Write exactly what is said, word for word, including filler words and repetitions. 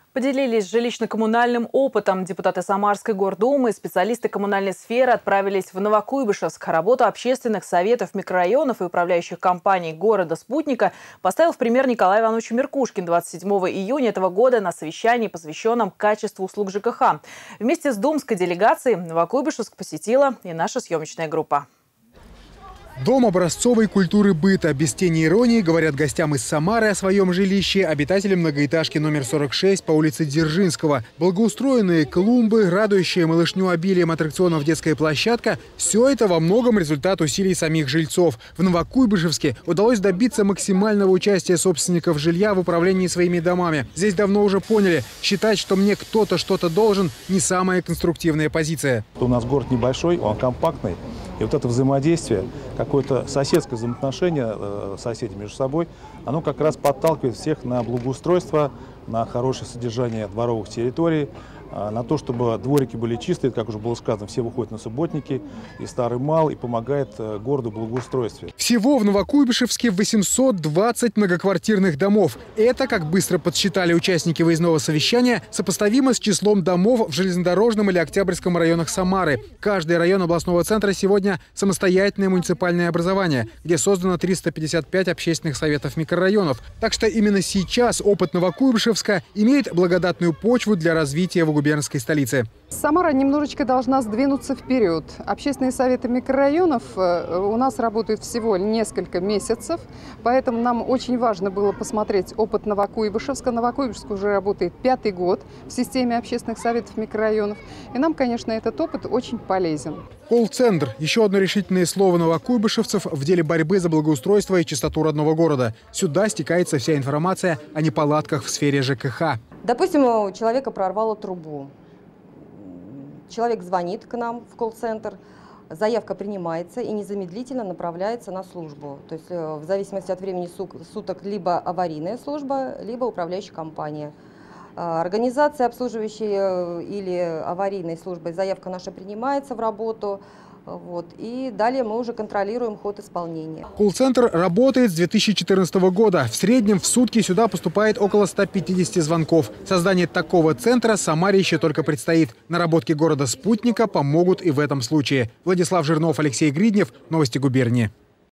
Поделились жилищно-коммунальным опытом. Депутаты Самарской гордумы и специалисты коммунальной сферы отправились в Новокуйбышевск. Работу общественных советов микрорайонов и управляющих компаний города-спутника поставил в пример Николай Иванович Меркушкин двадцать седьмого июня этого года на совещании, посвященном качеству услуг ЖКХ. Вместе с думской делегацией Новокуйбышевск посетила и наша съемочная группа. Дом образцовой культуры быта. Без тени иронии говорят гостям из Самары о своем жилище обитатели многоэтажки номер сорок шесть по улице Дзержинского. Благоустроенные клумбы, радующие малышню обилием аттракционов детская площадка – все это во многом результат усилий самих жильцов. В Новокуйбышевске удалось добиться максимального участия собственников жилья в управлении своими домами. Здесь давно уже поняли, считать, что мне кто-то что-то должен – не самая конструктивная позиция. У нас город небольшой, он компактный. И вот это взаимодействие, какое-то соседское взаимоотношение э, соседей между собой, оно как раз подталкивает всех на благоустройство, на хорошее содержание дворовых территорий, э, на то, чтобы дворики были чистые, как уже было сказано, все выходят на субботники, и старый мал, и помогает э, городу в благоустройстве. Всего в Новокуйбышевске восемьсот двадцать многоквартирных домов. Это, как быстро подсчитали участники выездного совещания, сопоставимо с числом домов в железнодорожном или Октябрьском районах Самары. Каждый район областного центра сегодня самостоятельное муниципальное образование, где создано триста пятьдесят пять общественных советов микрорайонов. Так что именно сейчас опыт Новокуйбышевска имеет благодатную почву для развития в губернской столице. Самара немножечко должна сдвинуться вперед. Общественные советы микрорайонов у нас работают всего несколько месяцев, поэтому нам очень важно было посмотреть опыт Новокуйбышевска. Новокуйбышевск уже работает пятый год в системе общественных советов микрорайонов, и нам, конечно, этот опыт очень полезен. Колл-центр – еще одно решительное слово новокуйбышевцев в деле борьбы за благоустройство и чистоту родного города. Сюда стекается вся информация о неполадках в сфере ЖКХ. Допустим, у человека прорвало трубу. Человек звонит к нам в колл-центр, заявка принимается и незамедлительно направляется на службу. То есть в зависимости от времени суток либо аварийная служба, либо управляющая компания. Организация, обслуживающая или аварийной службой, заявка наша принимается в работу. Вот. И далее мы уже контролируем ход исполнения. Колл-центр работает с две тысячи четырнадцатого года. В среднем в сутки сюда поступает около ста пятидесяти звонков. Создание такого центра Самаре еще только предстоит. Наработки города-спутника помогут и в этом случае. Владислав Жирнов, Алексей Гриднев. Новости губернии.